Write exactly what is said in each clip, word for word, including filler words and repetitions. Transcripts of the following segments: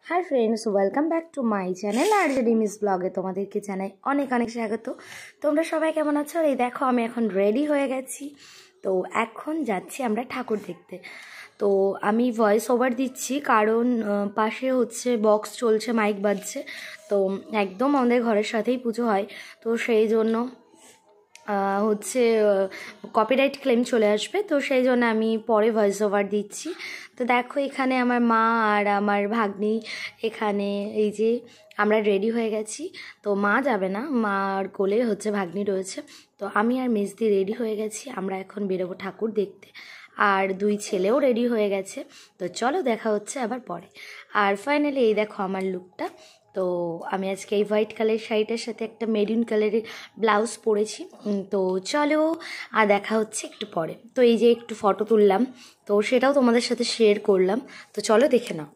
Hi friends welcome back to my channel RJ डिमिस ब्लगे তোমাদেরকে জানাই অনেক অনেক স্বাগত। তোমরা সবাই কেমন আছো? এই দেখো আমি এখন রেডি হয়ে গেছি। তো এখন যাচ্ছি আমরা ঠাকুর দেখতে। তো আমি ভয়েস ওভার দিচ্ছি কারণ পাশে হচ্ছে বক্স চলছে, মাইক বাজছে। তো একদম আমাদের ঘরের সাথেই পুজো হয়, তো সেই জন্য হচ্ছে কপিরাইট ক্লেম চলে আসবে, তো সেই জন্য আমি পরে ভয়েস ওভার দিচ্ছি। তো দেখো এখানে আমার মা আর আমার ভাগ্নি এখানে, এই যে আমরা রেডি হয়ে গেছি। তো মা যাবে না, মার কোলে হচ্ছে ভাগ্নি রয়েছে। তো আমি আর মেজদি রেডি হয়ে গেছি, আমরা এখন বেরোবো ঠাকুর দেখতে। আর দুই ছেলেও রেডি হয়ে গেছে। তো চলো দেখা হচ্ছে আবার পরে। আর ফাইনালি এই দেখো আমার লুকটা। তো আমি আজকে এই হোয়াইট কালারের শাড়িটার সাথে একটা মেরুন কালারের ব্লাউজ পরেছি। তো চলো আর দেখা হচ্ছে একটু পরে। তো এই যে একটু ফটো তুললাম, তো সেটাও তোমাদের সাথে শেয়ার করলাম। তো চলো দেখে নাও।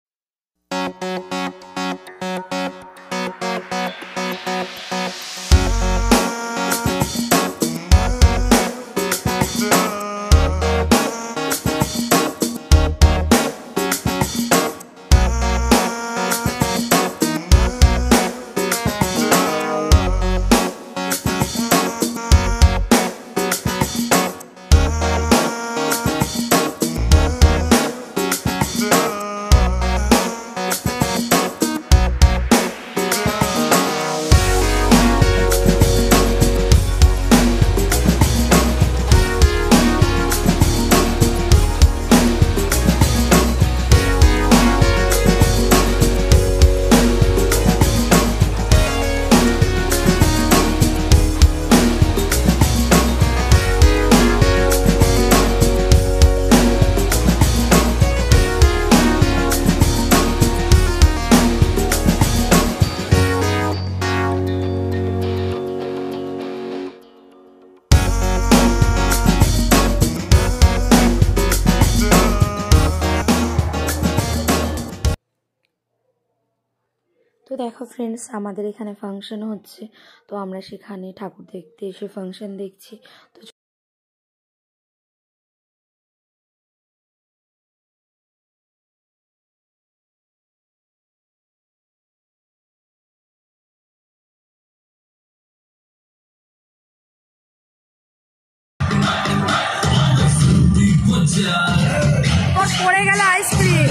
তো দেখো ফ্রেন্ডস, আমাদের এখানে ফাংশন হচ্ছে, তো আমরা সেখানে ঠাকুর দেখতে এসে ফাংশন দেখছি। তো পড়ে গেল আইসক্রিম।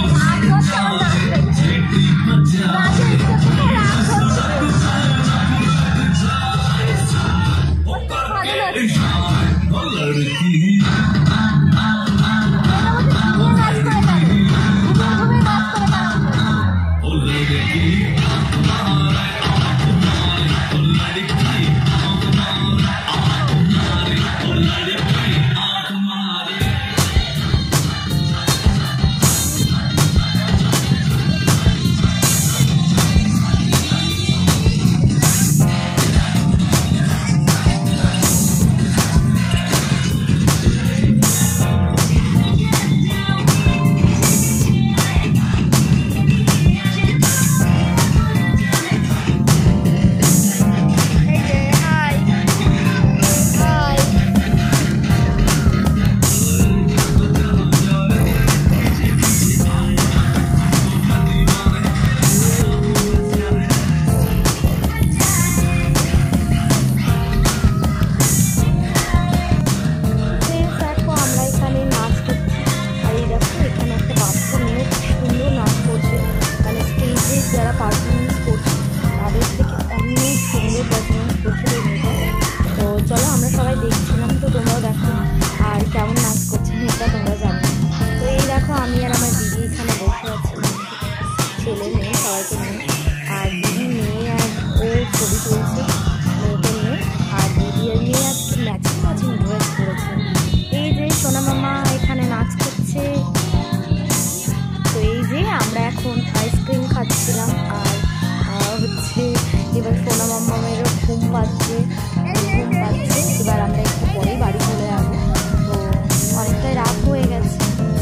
আইসক্রিম খাচ্ছিলাম আর হচ্ছে এবার সোনা মাম্মামেরও ঘুম পাচ্ছে ঘুম পাচ্ছে এবার আমরা একটু পরেই বাড়ি চলে যাবো। তো অনেকটাই রাত হয়ে গেছে।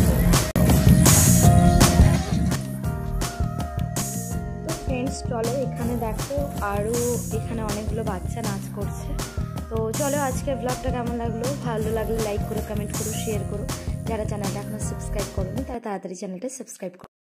তো ফ্রেন্ডস চলো, এখানে দেখো আরও এখানে অনেকগুলো বাচ্চা নাচ করছে। তো চলো আজকের ব্লগটা কেমন লাগলো, ভালো লাগলে লাইক করো, কমেন্ট করো, শেয়ার করো। যারা চ্যানেলটা এখনো সাবস্ক্রাইব করোনি তারা তাড়াতাড়ি চ্যানেলটা সাবস্ক্রাইব করো।